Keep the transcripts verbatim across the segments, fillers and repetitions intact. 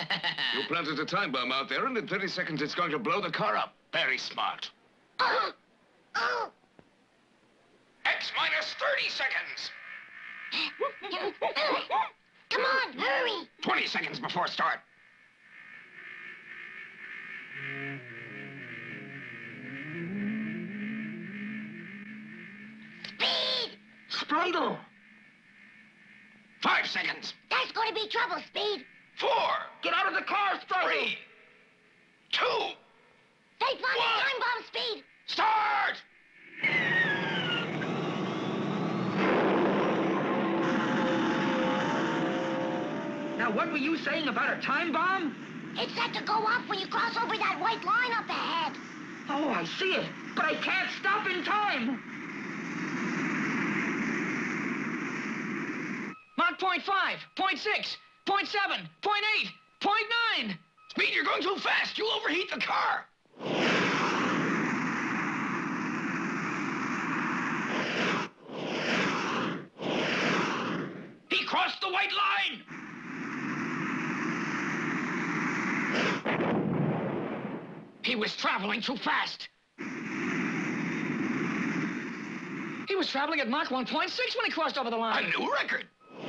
You planted a time bomb out there, and in thirty seconds it's going to blow the car up. Very smart. Oh! Oh! X minus thirty seconds. Come on, hurry! twenty seconds before start. Speed! Sprundle! Five seconds. There's going to be trouble, Speed. Four. Get out of the car, Sprundle! Three. Two. They planted One. time bomb, Speed. Start! Now, what were you saying about a time bomb? It's set to go off when you cross over that white line up ahead. Oh, I see it, but I can't stop in time. Mach point five, point six, point seven, point eight, point nine. Speed, you're going too fast. You'll overheat the car. He crossed the white line. He was traveling too fast. He was traveling at Mach one point six when he crossed over the A line. new record.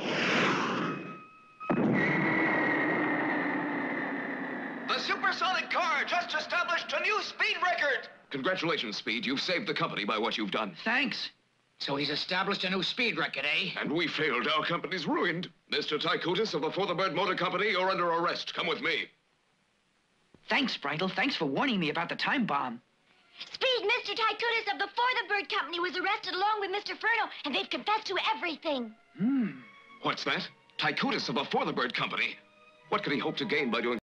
The supersonic car just established a new speed record. Congratulations, Speed. You've saved the company by what you've done. Thanks. So he's established a new speed record, eh? And we failed. Our company's ruined. Mister Tychutis of the For the Bird Motor Company, you're under arrest. Come with me. Thanks, Sprundle. Thanks for warning me about the time bomb. Speed, Mister Tychutis of the For the Bird Company was arrested along with Mister Furno, and they've confessed to everything. Hmm. What's that? Tychutis of the For the Bird Company. What could he hope to gain by doing